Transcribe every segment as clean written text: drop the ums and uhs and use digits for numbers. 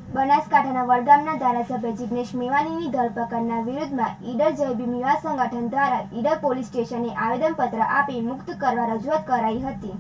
બનાસકાંઠાના વડગામના ધારાસભ્ય જિગ્નેશ મેવાણીની ધરપકડના વિરુદ્ધમાં ઈડર જય ભીમ યુવા સંગઠન દ્વારા ઈડર પોલીસ સ્ટેશને આવેદનપત્ર આપી મુક્ત કરવા રજૂઆત કરાઈ હતી।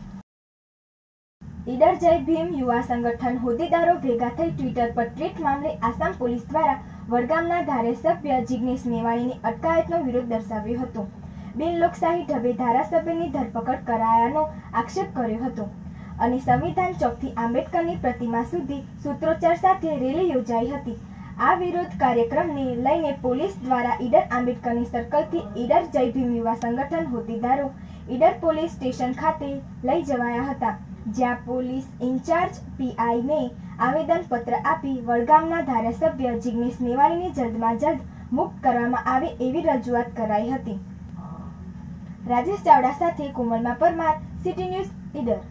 ઈડર જય ભીમ યુવા સંગઠન હોદ્દેદારો ભેગા થઈ ટ્વિટર પર ટ્વીટ મામલે આસામ પોલીસ દ્વારા વડગામના ધારાસભ્ય જિગ્નેશ મેવાણીની અટકાયતનો વિરોધ દર્શાવ્યો હતો। બિનલોકશાહી ઢબે ધારાસભ્યની ધરપકડ કરાયાનો આક્ષેપ કર્યો હતો અને સંવિધાન ચોકથી આંબેડકરની પ્રતિમા સુધી સૂત્રોચ્ચાર સાથે રેલી યોજાઈ હતી। આ વિરોધ કાર્યક્રમને લઈને પોલીસ દ્વારા ઈડર આંબેડકરની સર્કલથી ઈડર જય ભીમ યુવા સંગઠન હોદ્દેદારો ઈડર પોલીસ સ્ટેશન ખાતે લઈ જવાયા હતા, જ્યાં પોલીસ ઇન્ચાર્જ પીઆઈને આવેદનપત્ર આપી વડગામના ધારાસભ્ય જિગ્નેશ મેવાણીને જલ્દમાં જલ્દ મુક્ત કરવામાં આવે એવી રજૂઆત કરાઈ હતી। રાજેશ ચાવડા સાથે કોમલમાં પરમાર, સિટી ન્યૂઝ, ઈડર।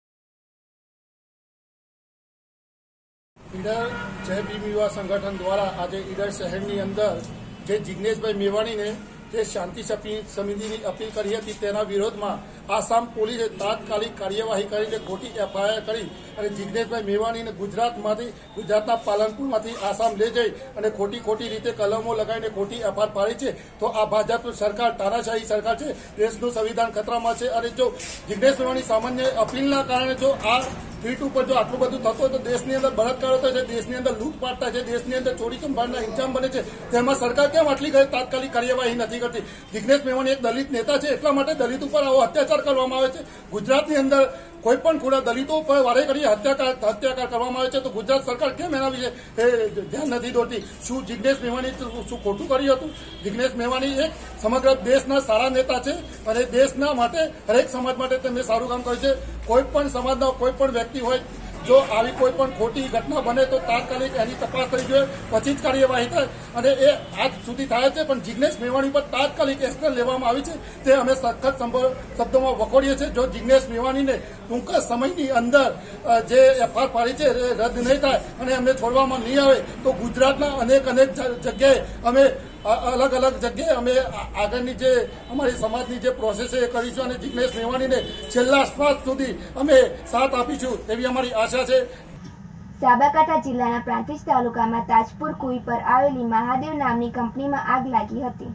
ઈડર જય ભીમ યુવા સંગઠન દ્વારા આજે ઈડર શહેરની અંદર જે જિગ્નેશભાઈ મેવાણીને જે શાંતિ સમિતિની અપીલ કરી હતી તેના વિરોધમાં આસામ પોલીસે તાત્કાલિક કાર્યવાહી કરીને ખોટી એફઆઈઆર કરી અને જિગ્નેશભાઈ મેવાણીને ગુજરાતના પાલનપુરમાંથી આસામ લઈ જઈ અને ખોટી રીતે કલમો લગાવીને ખોટી એફઆઈઆર પાડી છે। તો આ ભાજપ સરકાર તાનાશાહી સરકાર છે, દેશનું સંવિધાન ખતરામાં છે અને જો જિગ્નેશ મેવાણી સામાન્ય અપીલના કારણે જો આ ટ્વીટ ઉપર જો આટલું બધું થતું હોય તો દેશની અંદર બળાત્કારો થાય છે, દેશની અંદર લૂંટપાટ થાય છે, દેશની અંદર ચોરી ચંપારના ઇન્જામ બને છે, તેમાં સરકાર કેમ આટલી તાત્કાલિક કાર્યવાહી નથી કરતી? જિગ્નેશ મેવાણી એક દલિત નેતા છે, એટલા માટે દલિત ઉપર આવો અત્યાચાર કરવામાં આવે છે। ગુજરાતની અંદર કોઈ પણ ખોટા દલિતો ઉપર વારે ઘડી હત્યાકાર કરવામાં આવે છે, તો ગુજરાત સરકાર કેમ એના વિશે ધ્યાન નથી દોરતી? શું જિગ્નેશ મેવાણી શું ખોટું કર્યું હતું? જિગ્નેશ મેવાણી એક સમગ્ર દેશના સારા નેતા છે અને દેશના માટે હરેક સમાજ માટે તેમણે સારું કામ કર્યું છે। કોઈ પણ સમાજના કોઈ પણ વ્યક્તિ હોય, જો આવી કોઈ પણ ખોટી ઘટના બને તો તાત્કાલિક એની તપાસ થવી જોઈએ, પછી જ કાર્યવાહી થાય અને એ આજ સુધી થાય છે। પણ જિગ્નેશ મેવાણી પર તાત્કાલિક એક્શન લેવામાં આવી છે તે અમે સખત શબ્દોમાં વખોડીએ છીએ। જો જિગ્નેશ મેવાણીને ટૂંક સમયની અંદર જે એફઆઈઆર પાડી છે એ રદ નહીં થાય અને એમને છોડવામાં નહીં આવે તો ગુજરાતના અનેક જગ્યાએ અમે અલગ જગ્યાએ અમે આગળની જે અમારી સમાજની જે પ્રોસેસ છે એ કરીશું અને જિગ્નેશ મેવાણીને છેલ્લા શ્વાસ સુધી અમે સાથ આપીશું એવી અમારી આશા છે। સાબરકાંઠા જિલ્લાના પ્રાંતિજ તાલુકામાં તાજપુર કુઈ પર આવેલી મહાદેવ નામની કંપનીમાં આગ લાગી હતી।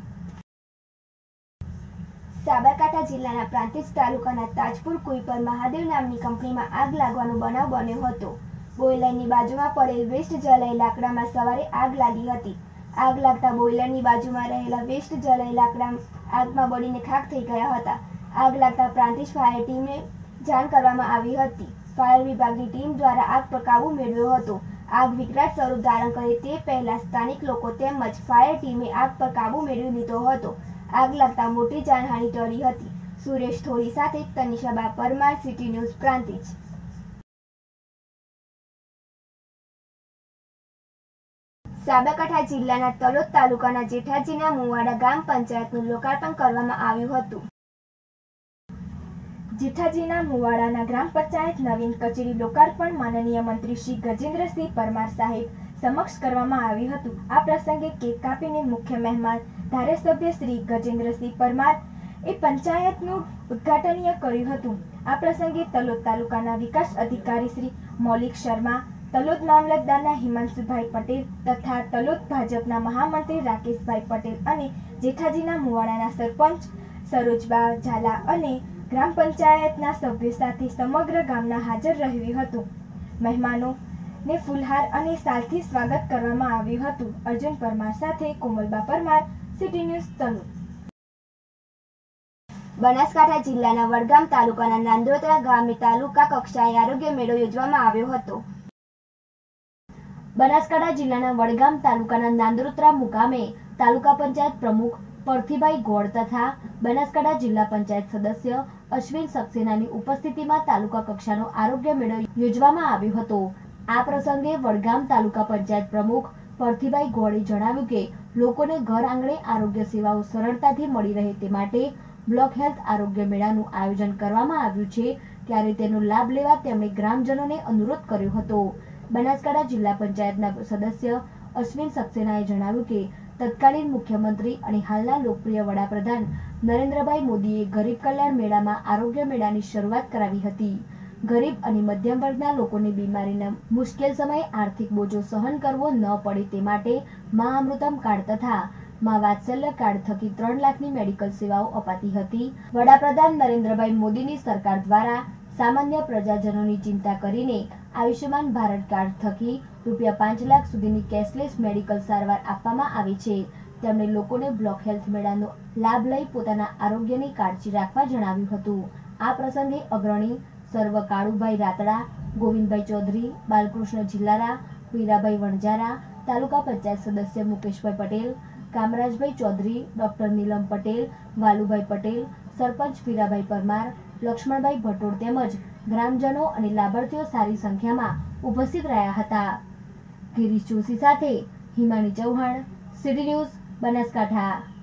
સાબરકાંઠા જિલ્લાના પ્રાંતિજ તાલુકાના તાજપુર કુઈ પર મહાદેવ નામની કંપનીમાં આગ લાગવાનો બનાવ બન્યો હતો। બોઇલરની બાજુમાં પડેલ વેસ્ટ જલાઈ લાકડામાં સવારે આગ લાગી હતી। આગ લાગતા બોઇલરની બાજુમાં રહેલા વેસ્ટ જલાઈ લાકડા આગમાં બળીને ખાખ થઈ ગયા હતા। આગ લાગતા પ્રાંતિજ ફાયર ટીમને જાણ કરવામાં આવી હતી। ફાયર વિભાગની ટીમ દ્વારા આગ પર કાબુ મેળવ્યો હતો। આગ વિકરાળ સ્વરૂપ ધારણ કરે તે પહેલા સ્થાનિક લોકો તેમજ ફાયર ટીમે આગ પર કાબુ મેળવી લીધો હતો। આગ લાગતા મોટી જાનહાનિ ટળી હતી। સુરેશ થોડી સાથે તનિષાબા પરમાર, સિટી ન્યૂઝ, પ્રાંતિજ। સાબરકાંઠા જિલ્લાના તલોદ તાલુકાના જેઠાજીના મુવાડા ગ્રામ પંચાયતનું લોકાર્પણ કરવામાં આવ્યું હતું। જેઠાજીના મુવાડાના ગ્રામ પંચાયત નવીન કચેરી લોકાર્પણ માનનીય મંત્રી શ્રી ગજેન્દ્રસિંહ પરમાર સાહેબ સમક્ષ કરવામાં આવ્યું હતું। આ પ્રસંગે કેક કાપીને મુખ્ય મહેમાન ધારાસભ્ય શ્રી ગજેન્દ્રસિંહ પરમાર એ પંચાયતનું ઉદ્ઘાટનીય કર્યું હતું। આ પ્રસંગે તલોદ તાલુકાના વિકાસ અધિકારી શ્રી મૌલિક શર્મા, તલોદ મામલતદારના હિમાંશુભાઈ પટેલ તથા તલોદ ભાજપના મહામંત્રી રાકેશભાઈ પટેલ અને જેઠાજીના મુવાડાના સરપંચ સરોજબા ઝાલા અને ગ્રામ પંચાયતના સભ્યો સાથે સમગ્ર ગામના હાજર રહ્યું હતું। મહેમાનોને ફૂલહાર અને શાલથી સ્વાગત કરવામાં આવ્યું હતું। અર્જુન પરમાર સાથે કોમલબા પરમાર, સિટી ન્યૂઝ, તલોદ। બનાસકાંઠા જિલ્લાના વડગામ તાલુકાના નાંદોત્રા ગામે તાલુકા કક્ષાએ આરોગ્ય મેળો યોજવામાં આવ્યો હતો। બનાસકાંઠા જિલ્લાના વડગામ તાલુકાના નાંદોત્રા મુકામે તાલુકા પંચાયત પ્રમુખ પરથીભાઈ ગોળ તથા બનાસકાંઠા જિલ્લા પંચાયત સદસ્ય અશ્વિન સક્સેનાની ઉપસ્થિતિમાં તાલુકા કક્ષાનો આરોગ્ય મેળો યોજવામાં આવ્યો હતો। આ પ્રસંગે વડગામ તાલુકા પંચાયત પ્રમુખ પરથીભાઈ ગોળે જણાવ્યું કે લોકોને ઘર આંગણે આરોગ્ય સેવાઓ સરળતાથી મળી રહે તે માટે બ્લોક હેલ્થ આરોગ્ય મેળાનું આયોજન કરવામાં આવ્યું છે, ત્યારે તેનો લાભ લેવા તેમણે ગ્રામજનોને અનુરોધ કર્યો હતો। બનાસકાંઠા જિલ્લા પંચાયતના સદસ્ય અશ્વિન સક્સેનાએ જણાવ્યું કે તત્કાલીન મુખ્યમંત્રી અને હાલના લોકપ્રિય વડાપ્રધાન નરેન્દ્રભાઈ મોદીએ ગરીબ કલ્યાણ મેળામાં આરોગ્ય મેળાની શરૂઆત કરાવી હતી। ગરીબ અને મધ્યમ વર્ગના લોકોને બીમારીના મુશ્કેલ સમયે આર્થિક બોજો સહન કરવો ન પડે તે માટે મા અમૃતમ કાર્ડ તથા મા વાત્સલ્ય કાર્ડ થકી 3 લાખની મેડિકલ સેવાઓ અપાતી હતી। વડાપ્રધાન નરેન્દ્રભાઈ મોદીની સરકાર દ્વારા સામાન્ય પ્રજાજનોની ચિંતા કરીને આયુષ્યમાન ભારત કાર્ડ થકી ₹5 લાખ સુધીની કેશલેસ મેડિકલ સારવાર આપવામાં આવી છે। તેમણે લોકોને બ્લોક હેલ્થ મેળાનો લાભ લઈ પોતાના આરોગ્યની કાળજી રાખવા જણાવ્યું હતું। આ પ્રસંગે અગ્રણી સર્વ કાળુભાઈ રાતડા, ગોવિંદભાઈ ચૌધરી, બાલકૃષ્ણ જિલ્લારા, વીરાભાઈ વણજારા, તાલુકા પંચાયત સદસ્ય મુકેશભાઈ પટેલ, કામરાજભાઈ ચૌધરી, ડોક્ટર નીલમ પટેલ, વાલુભાઈ પટેલ, સરપંચ વીરાભાઈ પરમાર, લક્ષ્મણભાઈ ભટોળ તેમજ ગ્રામજનો અને લાભાર્થીઓ સારી સંખ્યામાં ઉપસ્થિત રહ્યા હતા। ગિરીશ જોશી સાથે હિમાની ચૌહાણ, સિટી ન્યૂઝ, બનાસકાંઠા।